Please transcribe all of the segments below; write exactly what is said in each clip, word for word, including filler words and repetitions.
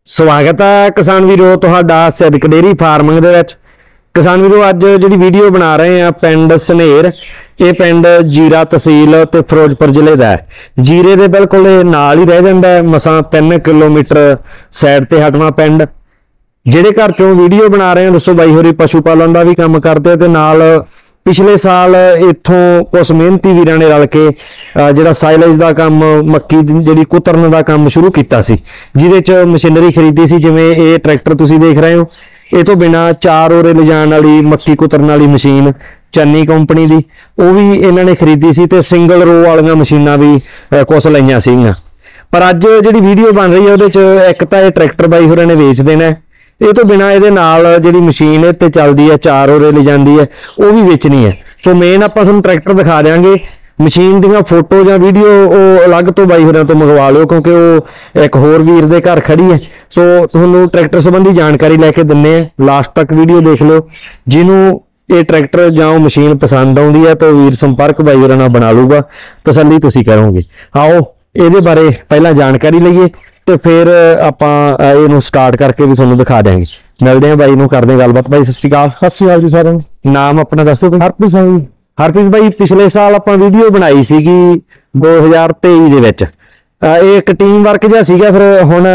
स्वागत है किसान वीरो तुहाडा सिद्दक डेयरी फार्मिंग दे विच। किसान वीरो अज जिहड़ी वीडियो बना रहे हैं पिंड सनेर, ये पिंड जीरा तहसील ते फिरोजपुर जिले का है। जीरे दे बिल्कुल नाल ही रह जांदा है, मसां तीन किलोमीटर साइड ते हटवा पिंड। जिहड़े घर चों वीडियो बना रहे हैं दसो बाई होरी पशु पालन का भी काम करते ते नाल पिछले साल इत्थों कुछ मेहनती वीरां ने रल के जिहड़ा साइलेज का काम, मक्की जिहड़ी कुतरन का काम शुरू किया सी, जिहदे च मशीनरी खरीदी सी। जिवें ये ट्रैक्टर तुसीं देख रहे हो, ये तो बिना चार ओरे ले जाण वाली मक्की कुतरन वाली मशीन चन्नी कंपनी की वो भी इन्हां ने खरीदी सी ते सिंगल रो वालियां मशीनां भी कुछ लईआं सीगीआं। पर अज जिहड़ी वीडियो बन रही है उहदे च एक तां ये ट्रैक्टर बाई होरां ने वेच देना है, ये तो बिना ये जी मशीन इत्ते चलती है चार ओरे ले जाती है वो भी वेचनी है। सो मेन आप ट्रैक्टर दिखा देंगे, मशीन दी फोटो या वीडियो वो अलग तो बाई होरां तो मंगवा लो क्योंकि वो एक होर वीर दे घर खड़ी है। सो तुहानूं ट्रैक्टर संबंधी जानकारी लैके दिन्ने लास्ट तक वीडियो देख लो। जिन्हों ये ट्रैक्टर जां मशीन पसंद आउंदी है तो वीर संपर्क बाई होरां नाल बना लूगा, तसल्ली तुसीं करोगे। आओ ये बारे पहला जानकारी लईए तो फिर आपां इहनूं स्टार्ट करके भी तुहानूं दिखा देंगे। मिलते हैं बाई नूं, करदे हां गलबात। बाई सत श्री अकाल। सत श्री अकाल जी सारिਆਂ ਨੂੰ। नाम अपना दस दो। हरप्रीत सिंह जी। हरप्रीत भाई पिछले साल आपां वीडियो बनाई सीगी दो हज़ार तेईस दे विच, ਇਹ ਇੱਕ ਟੀਮ ਵਰਕ ਜਿਹਾ ਸੀਗਾ, ਫਿਰ ਹੁਣ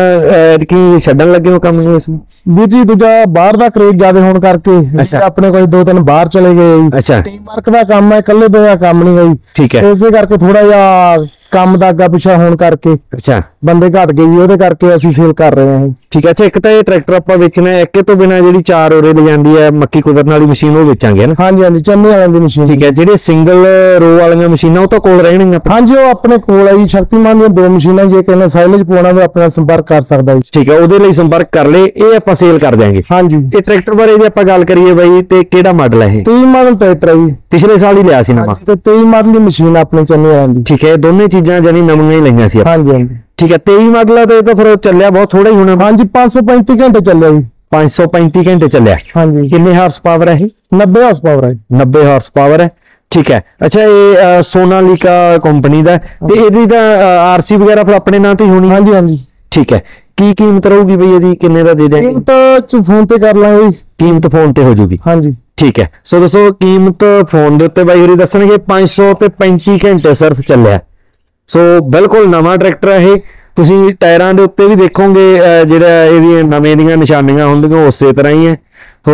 ਕੀ ਛੱਡਣ ਲੱਗੇ ਹੋ ਕੰਮ ਨੂੰ? ਇਸ ਨੂੰ ਵੀਰ ਜੀ ਦੂਜਾ ਬਾਹਰ ਦਾ ਕਰੇਜ ਜ਼ਿਆਦਾ ਹੋਣ ਕਰਕੇ ਆਪਣੇ ਕੋਈ ਦੋ ਤਿੰਨ ਬਾਹਰ ਚਲੇ ਗਏ। ਅੱਛਾ, ਟੀਮ ਵਰਕ ਦਾ ਕੰਮ ਹੈ, ਇਕੱਲੇ ਦਾ ਕੰਮ ਨਹੀਂ ਹੈ। ਠੀਕ ਹੈ, ਇਸੇ ਕਰਕੇ ਥੋੜਾ ਜਿਹਾ ਕੰਮ ਦਾ ਅੱਗਾ ਪਿੱਛਾ ਹੋਣ ਕਰਕੇ ਅੱਛਾ ਬੰਦੇ ਘਟ ਗਏ ਜੀ, ਉਹਦੇ ਕਰਕੇ ਅਸੀਂ ਸੇਲ ਕਰ ਰਹੇ ਹਾਂ। ਠੀਕ ਹੈ। ਅੱਛਾ, ਇੱਕ ਤਾਂ ਇਹ ਟਰੈਕਟਰ ਆਪਾਂ ਵੇਚਣਾ, ਇੱਕ ਤੋਂ ਬਿਨਾ ਜਿਹੜੀ ਚਾਰ ਓਰੇ ਲੈ ਜਾਂਦੀ ਹੈ ਮੱਕੀ ਕੁਤਰਨ ਵਾਲੀ ਮਸ਼ੀਨ ਉਹ ਵੇਚਾਂਗੇ ਨਾ? ਹਾਂਜੀ ਹਾਂਜੀ, ਚੰਨੀ ਵਾਲਿਆਂ ਦੀ ਮਸ਼ੀਨ। ਠੀਕ ਹੈ। ਜਿਹੜੇ ਸਿੰਗਲ ਰੋ ਵਾਲੀਆਂ ਮਸ਼ੀਨਾਂ ਉਹ ਤਾਂ ਕੋਲ ਰਹਿਣਗੀਆਂ? ਹਾਂਜੀ, ਉਹ ਆਪਣੇ ਕੋਲ ਹੈ ਜੀ। ਸ਼ਕਤੀਮਾਨ ਦੀਆਂ ਦੋ ਮਸ਼ੀਨਾਂ, ਜੇ ਕਿਸੇ ਨੇ ਸਾਈਲੇਜ ਪਾਉਣਾ ਹੋਵੇ ਆਪਣਾ ਸੰਪਰਕ ਕਰ ਸਕਦਾ ਜੀ। ਠੀਕ ਹੈ, ਉਹਦੇ ਲਈ ਸੰਪਰਕ ਕਰ ਲੇ, ਇਹ ਆਪਾਂ ਸੇਲ ਕਰ ਦਿਆਂਗੇ। ਹਾਂਜੀ। ਇਹ ਟਰੈਕਟਰ ਬਾਰੇ ਜੇ ਆਪਾਂ ਗੱਲ ਕਰੀਏ ਬਾਈ, ਤੇ ਕਿਹੜਾ ਮਾਡਲ ਹੈ ਇਹ? ਤੇਈ ਮਾਡਲ ਟਰੈਕਟਰ ਹੈ ਜੀ, ਪਿਛਲੇ ਸਾਲ ਹੀ ਲਿਆ ਸੀ ਨਵਾਂ। ਤੇ ਤੇਈ ਮਾਡਲ ਦੀ ਮਸ਼ੀਨ ਆਪਣੇ ਚੰਨੀ ਵਾਲਿਆਂ ਦੀ। ਠੀਕ ਹੈ, ਦੋਨੇ ਚੀਜ਼ਾਂ ਜਾਨੀ ਨਵੀਆਂ ਹੀ ਲਈਆਂ ਸੀ। ਹਾਂਜੀ ਹਾਂਜੀ, ठीक है। तेई मॉडल है तो फिर चलिया बहुत थोड़ा ही होना। हाँ जी, पांच सौ पैंती घंटे चलिया जी। पांच सौ पैंती घंटे चलिया। हाँ जी। कितने हार्स पावर है? नब्बे हार्स पावर है। नब्बे हार्स पावर है। ठीक है। अच्छा, ये सोनालिका कंपनी का ये आरसी वगैरह फिर अपने नाम ही होनी? हाँ जी हाँ जी। ठीक है। की कीमत रहूगी भैया जी? किन्ने का दे देंगे? कीमत फोन पे कर लांगे। कीमत फोन पे हो जूगी? हाँ जी। ठीक है। सो दोस्तों कीमत फोन के उत्ते बाई होरी दसणगे। पांच सौ ते पैंती घंटे सिर्फ चलिया। सो बिल्कुल नवा ट्रैक्टर है। तुसी टायरां दे उत्ते भी देखोगे जिहड़ा इहदी नवें दीयां निशानियां होंदियां उस तरह ही है। तो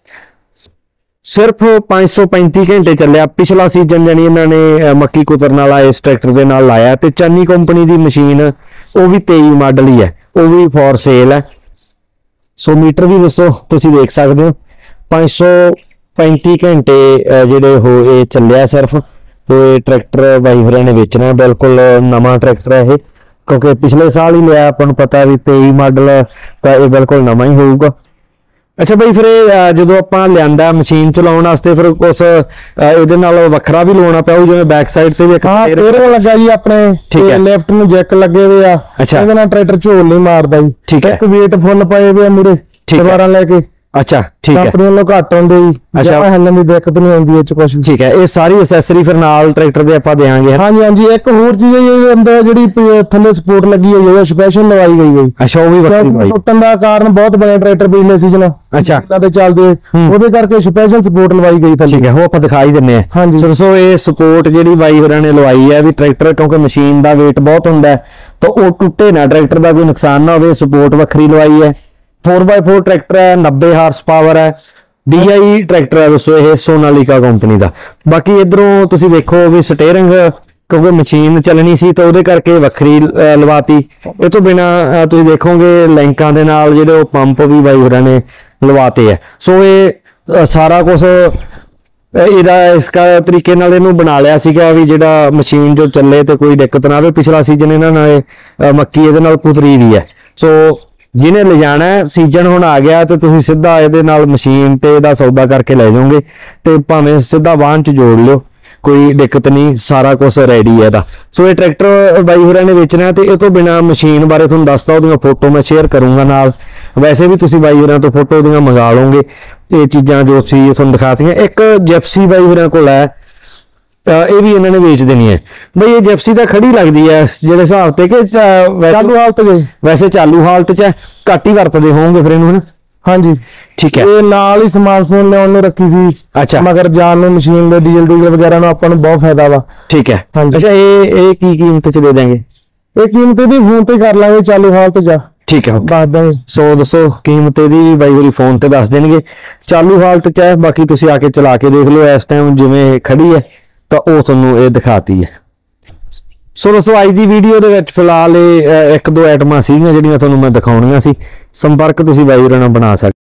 सिर्फ पांच सौ पैंती घंटे चलिया। पिछला सीजन जानी इन्होंने मक्की कुतरन वाला इस ट्रैक्टर के नाल लाया। तो चन्नी कंपनी की मशीन वो भी तेई मॉडल ही है, वो भी फॉर सेल है। सो मीटर भी दोस्तों तुसी देख सकते हो। पांच सौ पैंती घंटे जिहड़े हो ये चलिया सिर्फ। तो ये ट्रैक्टर बाई होरां ने बेचना है, बिल्कुल नवा ट्रैक्टर है क्योंकि पिछले साल ही लिया, अपन पता भी तेई मॉडल तो ये बिल्कुल नवा ही होगा। अच्छा भाई, फिर जो आप लिया मशीन चलाने वास्ते फिर कुछ इहदे नाल वखरा भी लवाना पाऊ, जिवें बैक साइड ते भी एक स्टीयरिंग लगा जी अपने। ठीक है। लेफ्ट में जैक लगे हुए आ। अच्छा, इहदे नाल ट्रैक्टर झोल नहीं मारदा जी। ठीक है। एक वेट फुल पाए हुए मुरे दीवारां लेके। अच्छा, ठीक है। कंपनी वालों घट आउंदे जी। अच्छा, हल्लण दी दिक्कत नहीं आउंदी इह च कुछ। ठीक है। ये सारी एक्सेसरी फिर नाल ट्रैक्टर दे आपां देंगे? हां जी हां जी। एक होर चीज है ये अंदर जिहड़ी थल्ले सपोर्ट लगी हुई है स्पेशल लवाई गई है। अच्छा, वो भी वक्री लवाई। टुੱਟਣ ਦਾ ਕਾਰਨ बहुत बड़े ट्रैक्टर पिछले सीजन अच्छा ते चलदे ਉਹਦੇ ਕਰਕੇ स्पेशल सपोर्ट लवाई गई थल्ले। ठीक है, वो आपां दिखाई दिन्ने आ। हां जी। सो ये सपोर्ट जिहड़ी बाई होरां ने लवाई है भी ट्रैक्टर क्योंकि मशीन दा वेट बहुत हुंदा है तो वो टुੱਟੇ ना, ट्रैक्टर दा कोई नुकसान ना होवे। सपोर्ट वक्री लवाई है। फोर बाय फोर ट्रैक्टर है, नब्बे हार्स पावर है, डी आई ट्रैक्टर है दोस्तों ये सोनालिका कंपनी का। बाकी इधरों तुसी देखो भी स्टीयरिंग क्योंकि मशीन चलनी सी तो उहदे करके वक्री लवाती। ये तो बिना तुसी देखोगे लिंकां दे नाल जिहड़े वो पंप भी बाई होरां ने लवाते है। सो ये सारा कुछ ਇਹਦਾ इस तरीके नाल इहनूं बना लिया सीगा भी जिहड़ा मशीन जो चले तो कोई दिक्कत ना आवे। पिछला सीजन इन्हां ने मक्की इहदे नाल कुतरी भी है। सो जिन्हें ले जाना है सीजन हुण आ गया तो तुसीं सीधा इहदे नाल मशीन ते इहदा सौदा करके ले जाओगे तो भावें सीधा वाहन च जोड़ लिओ, कोई दिक्कत नहीं, सारा कुछ रेडी है इहदा। सो ये ट्रैक्टर बाई होरां ने बेचना है। तो इह तो बिना मशीन बारे तुहानूं दसदा, उहदियां फोटो मैं शेयर करूँगा नाल। वैसे भी तुसीं बाई होरां तो फोटो उहदियां मंगा लोगे। ये चीज़ां जो सी तुहानूं दिखातीआं। एक जिप्सी बाई होरां कोल है ਇਹ ਵੀ ਇਹਨਾਂ ਨੇ ਵੇਚ ਦੇਣੀ ਹੈ ਬਈ। ਇਹ ਜਿਪਸੀ ਤਾਂ ਖੜੀ ਲੱਗਦੀ ਹੈ ਜਿਹੜੇ ਹਿਸਾਬ ਤੇ ਕਿ ਚਾਲੂ ਹਾਲਤ ਜੇ? ਵੈਸੇ ਚਾਲੂ ਹਾਲਤ 'ਚ ਘੱਟ ਹੀ ਵਰਤਦੇ ਹੋਵੋਗੇ ਫਿਰ ਇਹਨੂੰ, ਹਨਾ? ਹਾਂਜੀ ਠੀਕ ਹੈ। ਇਹ ਨਾਲ ਹੀ ਸਮਾਨ ਸਮੂਨ ਲਿਆਉਣ ਨੂੰ ਰੱਖੀ ਸੀ। ਅੱਛਾ। ਮਗਰ ਜਾਣ ਨੂੰ ਮਸ਼ੀਨ ਦੇ ਡੀਜ਼ਲ ਡੀਜ਼ਲ ਵਗੈਰਾ ਨੂੰ ਆਪਾਂ ਨੂੰ ਬਹੁਤ ਫਾਇਦਾ ਵਾ। ਠੀਕ ਹੈ। ਅੱਛਾ, ਇਹ ਇਹ ਕੀ ਕੀਮਤ 'ਚ ਦੇ ਦਾਂਗੇ? ਇਹ ਕੀਮਤ ਇਹਦੀ ਫੋਨ ਤੇ ਕਰ ਲਾਂਗੇ ਚਾਲੂ ਹਾਲਤ 'ਚ। ਠੀਕ ਹੈ, ਦੱਸ ਦਾਂਗੇ। ਸੋ ਦੱਸੋ ਕੀਮਤ ਇਹਦੀ ਵੀ ਬਾਈ ਹੋਰੀ ਫੋਨ ਤੇ ਦੱਸ ਦੇਣਗੇ। ਚਾਲੂ ਹਾਲਤ 'ਚ ਹੈ, ਬਾਕੀ ਤੁਸੀਂ ਆ ਕੇ ਚਲਾ ਕੇ ਦੇਖ ਲਓ। ਇਸ ਟਾਈਮ ਜਿਵੇਂ ਖੜੀ ਹੈ ਤਾਂ ਉਹ ਤੁਹਾਨੂੰ ਇਹ ਦਿਖਾਤੀ ਹੈ। ਸੋ ਦੋਸਤੋ ਅੱਜ ਦੀ ਵੀਡੀਓ ਦੇ ਵਿੱਚ ਫਿਲਹਾਲ ਇਹ ਇੱਕ ਦੋ ਆਈਟਮਾਂ ਸੀਗੀਆਂ ਜਿਹੜੀਆਂ ਤੁਹਾਨੂੰ ਮੈਂ ਦਿਖਾਉਣੀਆਂ ਸੀ। ਸੰਪਰਕ ਤੁਸੀਂ ਬਾਈ ਹੋਰਾਂ ਨਾਲ ਬਣਾ ਸਕਦੇ।